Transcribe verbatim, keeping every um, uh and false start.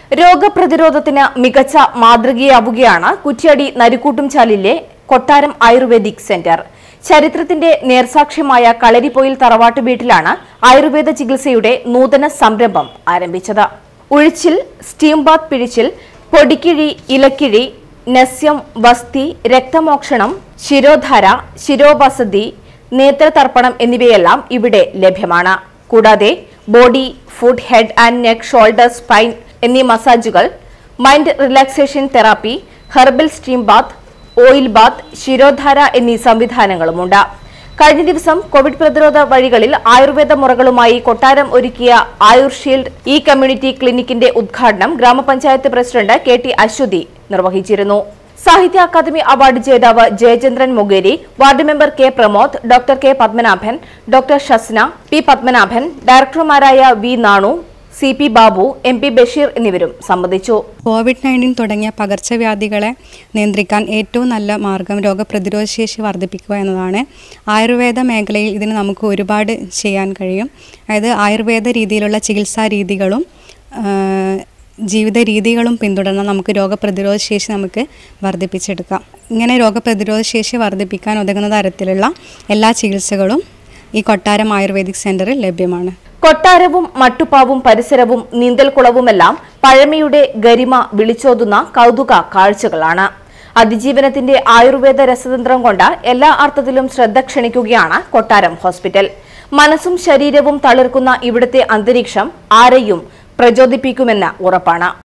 രോഗപ്രതിരോധത്തിന് മികച്ച മാതൃകയാവുകയാണ് കുറ്റ്യാടി നരിക്കൂട്ടുംചാലിലെ കൊട്ടാരം ayurvedic centre. ചരിത്രത്തിന്റെ നേർസാക്ഷ്യമായ കളരിപ്പൊയിൽ തറവാട്ട് വീട്ടിലാണ് ആയുർവേദ ചികിത്സയുടെ നൂതന സംരംഭം ആരംഭിച്ചത്. ഉഴിച്ചിൽ, സ്റ്റീം ബാത്ത് പിഴിച്ചിൽ, പൊടിക്കിഴി, ഇലക്കിഴി, നസ്യം, വസ്തി, രക്തമോക്ഷണം, ശിരോധാര, ശിരോപസതി, നേത്രതർപ്പണം എന്നിവയെല്ലാം ഇവിടെ ലഭ്യമാണ്. കൂടാതെ body, foot, head and neck, shoulder, spine എന്നീ മസാജുകൾ, mind relaxation therapy, herbal steam bath, oil bath, ശിരോധാര എന്നീ സംവിധാനങ്ങളുമുണ്ട്. കഴിഞ്ഞ ദിവസം കോവിഡ് പ്രതിരോധ വഴികളിൽ ആയുർവേദ മുറകളുമായി കൊട്ടാരം ഒരുക്കിയ ആയുർ ഷീൽഡ് ഇ കമ്മ്യൂണിറ്റി ക്ലിനിക്കിന്റെ ഉദ്ഘാടനം ഗ്രാമപഞ്ചായത്ത് പ്രസിഡന്റ് കെ ടി അശ്വതി നിർവഹിച്ചിരുന്നു. സാഹിത്യ അക്കാദമി അവാർഡ് ജേതാവ് Jayachandran Mogeri, ward member K Pramod, doctor K Padmanabhan, doctor Shasna, P Padmanabhan, ഡയറക്ടർമാരായ V Nanu, C P Babu, M P Basheer എന്നിവരും സംബന്ധിച്ചു. കോവിഡ് നയൻറ്റീൻ തുടങ്ങിയ പകർച്ചവ്യാധികളെ നിയന്ത്രിക്കാൻ ഏറ്റവും നല്ല മാർഗം രോഗപ്രതിരോധ ശേഷി വർദ്ധിപ്പിക്കുക എന്നതാണ്. ആയുർവേദ മേഖലയിൽ ഇതിന് നമുക്ക് ഒരുപാട് ചെയ്യാൻ കഴിയും. അതായത് ആയുർവേദ രീതിയിലുള്ള ചികിത്സാ രീതികളും ജീവിത രീതികളും പിന്തുടർന്നാൽ നമുക്ക് രോഗപ്രതിരോധ ശേഷി നമുക്ക് വർദ്ധിപ്പിച്ചെടുക്കാം. ഇങ്ങനെ രോഗപ്രതിരോധ ശേഷി വർദ്ധിപ്പിക്കാൻ ഉതകുന്ന തരത്തിലുള്ള എല്ലാ ചികിത്സകളും ഈ കൊട്ടാരം ആയുർവേദിക് സെന്ററിൽ ലഭ്യമാണ്. കൊട്ടാരവും മട്ടുപ്പാവും പരിസരവും നീന്തൽക്കുളവുമെല്ലാം പഴമയുടെ ഗരിമ വിളിച്ചോതുന്ന കൗതുക കാഴ്ചകളാണ്. അതിജീവനത്തിന്റെ ആയുർവേദ രസതന്ത്രം കൊണ്ട് എല്ലാ അർത്ഥത്തിലും ശ്രദ്ധ ക്ഷണിക്കുകയാണ് കൊട്ടാരം ഹോസ്പിറ്റൽ. മനസ്സും ശരീരവും തളിർക്കുന്ന ഇവിടുത്തെ അന്തരീക്ഷം ആരെയും പ്രചോദിപ്പിക്കുമെന്ന് ഉറപ്പാണ്.